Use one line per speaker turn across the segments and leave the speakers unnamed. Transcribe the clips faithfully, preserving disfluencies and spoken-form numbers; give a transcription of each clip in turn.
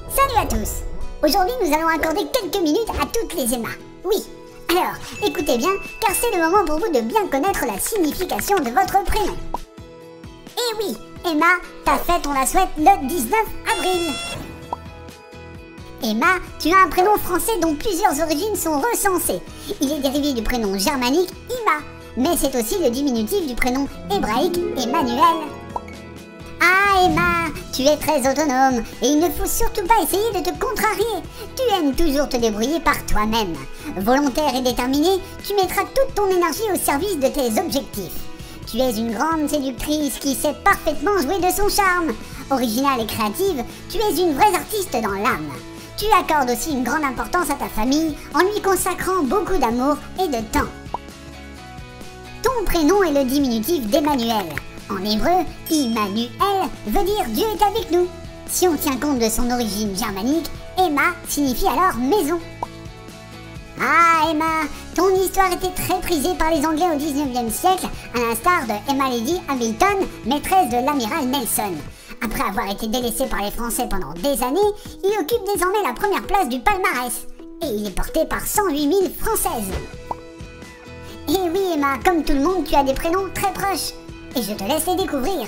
Salut à tous. Aujourd'hui, nous allons accorder quelques minutes à toutes les Emma. Oui, alors, écoutez bien, car c'est le moment pour vous de bien connaître la signification de votre prénom. Et oui, Emma, ta fête, on la souhaite le dix-neuf avril. Emma, tu as un prénom français dont plusieurs origines sont recensées. Il est dérivé du prénom germanique Ima, mais c'est aussi le diminutif du prénom hébraïque Emmanuel. Ah Emma, tu es très autonome et il ne faut surtout pas essayer de te contrarier. Tu aimes toujours te débrouiller par toi-même. Volontaire et déterminé, tu mettras toute ton énergie au service de tes objectifs. Tu es une grande séductrice qui sait parfaitement jouer de son charme. Originale et créative, tu es une vraie artiste dans l'âme. Tu accordes aussi une grande importance à ta famille en lui consacrant beaucoup d'amour et de temps. Ton prénom est le diminutif d'Emmanuel. En hébreu, Immanuel veut dire Dieu est avec nous. Si on tient compte de son origine germanique, Emma signifie alors maison. Ah Emma, ton histoire était très prisée par les Anglais au dix-neuvième siècle, à l'instar de Emma Lady Hamilton, maîtresse de l'amiral Nelson. Après avoir été délaissé par les Français pendant des années, il occupe désormais la première place du palmarès. Et il est porté par cent huit mille Françaises. Et oui Emma, comme tout le monde, tu as des prénoms très proches. Et je te laisse les découvrir.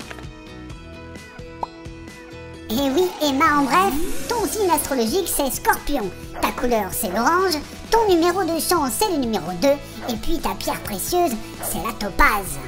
Et oui Emma, en bref, ton signe astrologique c'est Scorpion. Ta couleur c'est l'orange, ton numéro de chance c'est le numéro deux, et puis ta pierre précieuse c'est la topaze.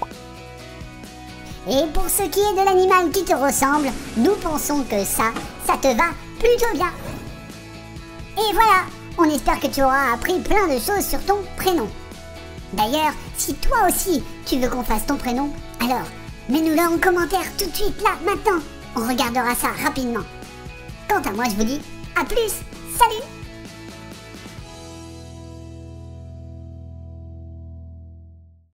Et pour ce qui est de l'animal qui te ressemble, nous pensons que ça, ça te va plutôt bien. Et voilà, on espère que tu auras appris plein de choses sur ton prénom. D'ailleurs, si toi aussi tu veux qu'on fasse ton prénom, alors mets-nous-le en commentaire tout de suite, là, maintenant. On regardera ça rapidement. Quant à moi, je vous dis à plus, salut!